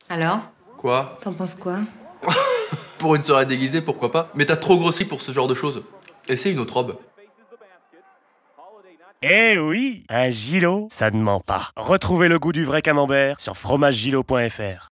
Alors? Quoi? T'en penses quoi? Pour une soirée déguisée, pourquoi pas? Mais t'as trop grossi pour ce genre de choses. Essaye une autre robe. Eh oui, un Gilo, ça ne ment pas. Retrouvez le goût du vrai camembert sur fromategilo.fr.